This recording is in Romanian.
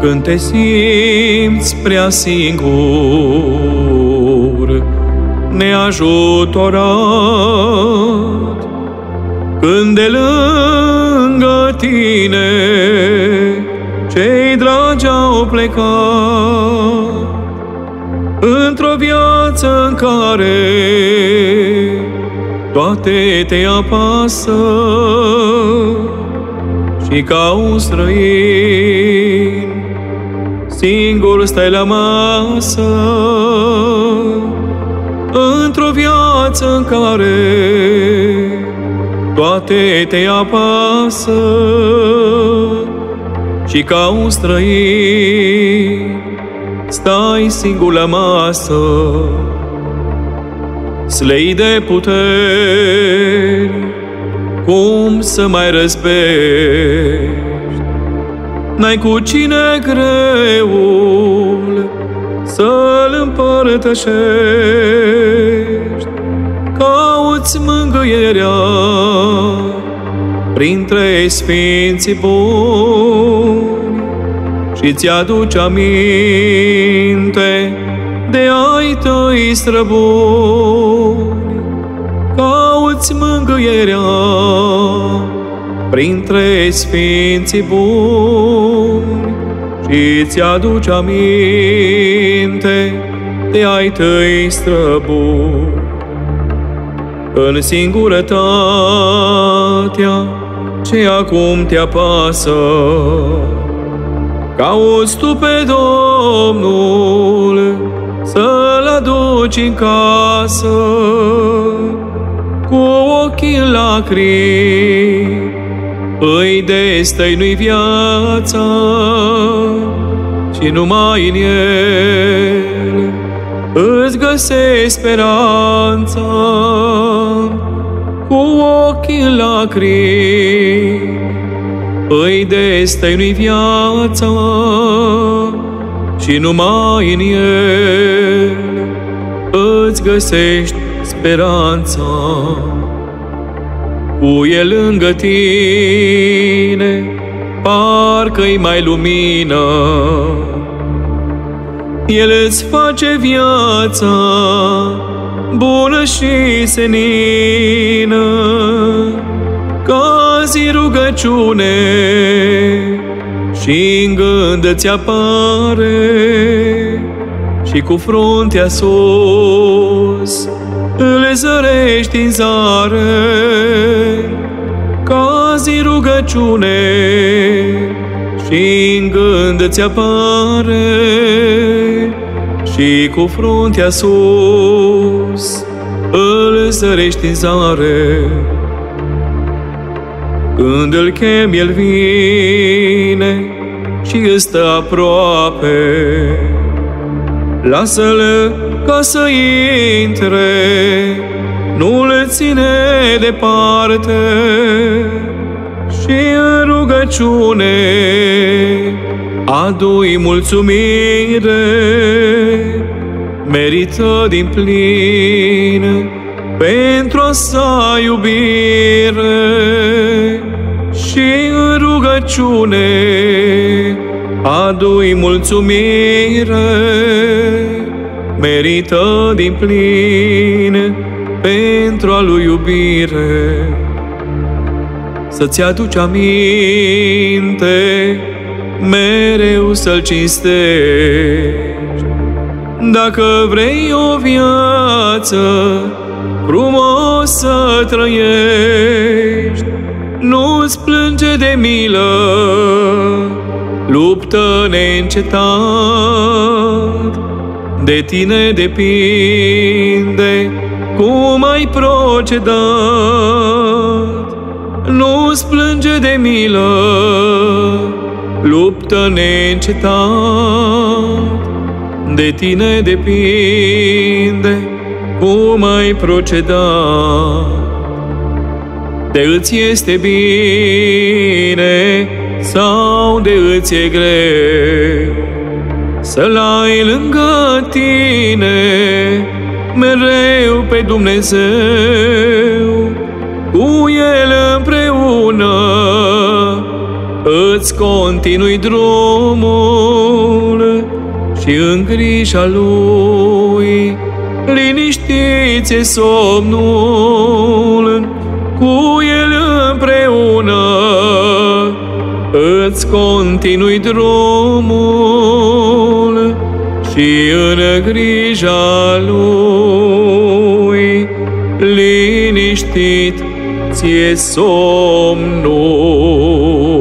când te simți prea singur, neajutorat, când de lângă tine cei dragi au plecat, într-o viață în care toate te apasă și ca un străin singur stai la masă, într-o viață în care toate te apasă și ca un străin stai singur la masă, slei de puteri, cum să mai răzbești? N-ai cu cine greul să-l împărtășești, cauți mângâierea printre sfinții buni și ți-aduci aminte de ai tăi străbuni. Cauți mângâierea printre sfinții buni și ți-aduci aminte de ai tăi străbuni. În singurătatea ce acum te apasă, cauți tu pe Domnul să-L aduci în casă, cu ochii în lacrimi îi destăinui viața și numai în El îți găsești speranța. Cu ochii în lacrimi îi destăinui viața și numai în El îți găsești speranța. Cu El lângă tine parcă-i mai lumină, El îți face viața bună și senină, ca zi rugăciune și în gând îți apare, și cu fruntea sus îl zărești în zare, ca zi rugăciune și în gând îți apare, și cu fruntea sus îl zărești în zare. Când îl chem, El vine și îți stă aproape, lasă-l ca să intre, nu-l ține departe, și în rugăciune adu-i mulțumire, merită din plin pentru a sa iubire, și în rugăciune adu-i mulțumire, merită din plin pentru a lui iubire. Să-ți aduci aminte, mereu să-L cinstești, dacă vrei o viață frumos să trăiești. Nu-ți plânge de milă, luptă neîncetat, de tine depinde cum ai procedat. Nu-ți plânge de milă, luptă neîncetat, de tine depinde cum ai procedat. De îți este bine sau de îți e greu, să-L ai lângă tine mereu pe Dumnezeu. Cu El împreună îți continui drumul și în grija lui liniștiți-e somnul, cu el împreună îți continui drumul și în grija lui liniștit ție somnul.